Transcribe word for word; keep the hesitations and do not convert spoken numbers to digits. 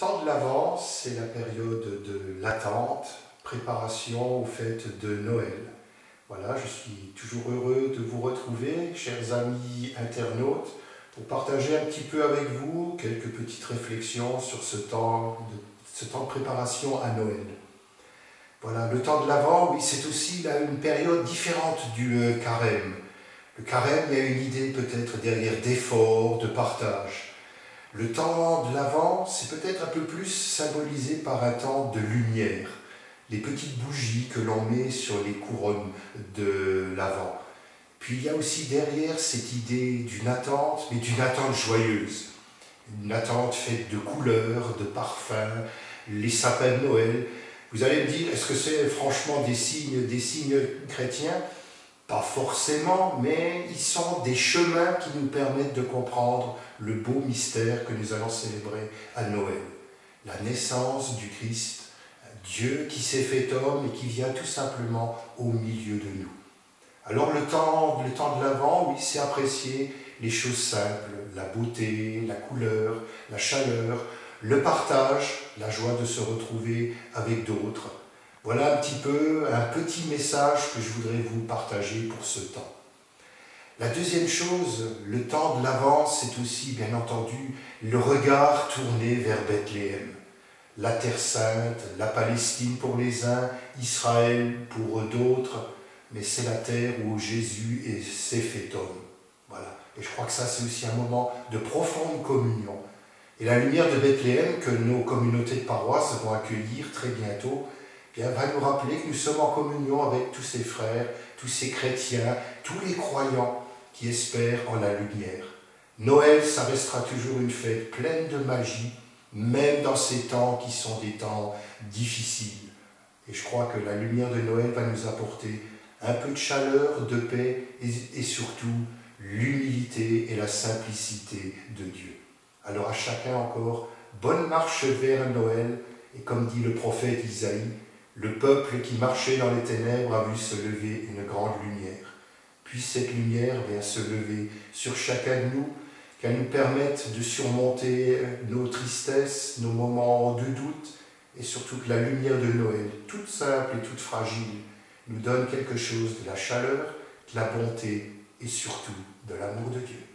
temps de l'Avent, c'est la période de l'attente, préparation aux fêtes de Noël. Voilà, je suis toujours heureux de vous retrouver, chers amis internautes, pour partager un petit peu avec vous quelques petites réflexions sur ce temps de, ce temps de préparation à Noël. Voilà, le temps de l'Avent, oui, c'est aussi là, une période différente du euh, carême. Le carême, il y a une idée peut-être derrière d'effort, de partage. Le temps de l'Avent, c'est peut-être un peu plus symbolisé par un temps de lumière. Les petites bougies que l'on met sur les couronnes de l'Avent. Puis il y a aussi derrière cette idée d'une attente, mais d'une attente joyeuse. Une attente faite de couleurs, de parfums, les sapins de Noël. Vous allez me dire, est-ce que c'est franchement des signes, des signes chrétiens ? Pas forcément, mais ils sont des chemins qui nous permettent de comprendre le beau mystère que nous allons célébrer à Noël. La naissance du Christ, Dieu qui s'est fait homme et qui vient tout simplement au milieu de nous. Alors le temps, le temps de l'Avent, oui, c'est apprécier les choses simples, la beauté, la couleur, la chaleur, le partage, la joie de se retrouver avec d'autres. Voilà un petit peu un petit message que je voudrais vous partager pour ce temps. La deuxième chose, le temps de l'Avent, c'est aussi bien entendu le regard tourné vers Bethléem. La Terre Sainte, la Palestine pour les uns, Israël pour d'autres, mais c'est la terre où Jésus s'est fait homme. Voilà. Et je crois que ça, c'est aussi un moment de profonde communion. Et la lumière de Bethléem, que nos communautés de paroisse vont accueillir très bientôt, bien, va nous rappeler que nous sommes en communion avec tous ces frères, tous ces chrétiens, tous les croyants qui espèrent en la lumière. Noël, ça restera toujours une fête pleine de magie, même dans ces temps qui sont des temps difficiles. Et je crois que la lumière de Noël va nous apporter un peu de chaleur, de paix et, et surtout l'humilité et la simplicité de Dieu. Alors à chacun encore, bonne marche vers Noël, et comme dit le prophète Isaïe, le peuple qui marchait dans les ténèbres a vu se lever une grande lumière. Puisse cette lumière bien se lever sur chacun de nous, qu'elle nous permette de surmonter nos tristesses, nos moments de doute, et surtout que la lumière de Noël, toute simple et toute fragile, nous donne quelque chose de la chaleur, de la bonté et surtout de l'amour de Dieu.